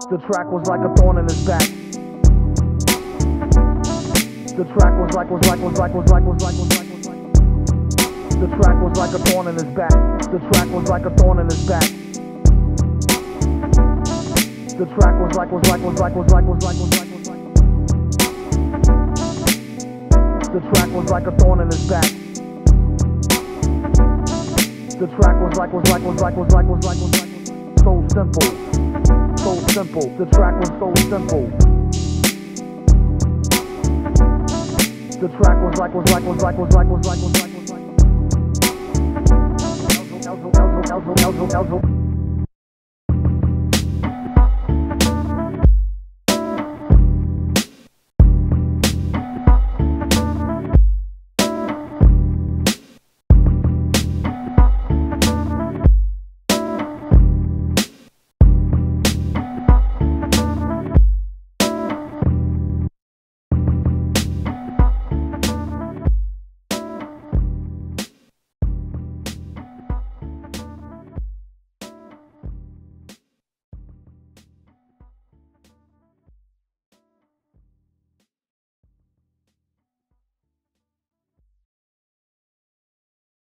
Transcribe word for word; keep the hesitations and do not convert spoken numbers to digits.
The track was like a thorn in his back. The track was like, was like, was like, was like, was like, was like, was like. The track was like a thorn in his back. The track was like a thorn in his back. The track was like, was like, was like, was like, was like, was like, was like. The track was like a thorn in his back. The track was like, was like, was like, was like, was like, was like, so simple, so simple. The track was so simple. The track was like, was like, was like, was like, was like, was like, was like.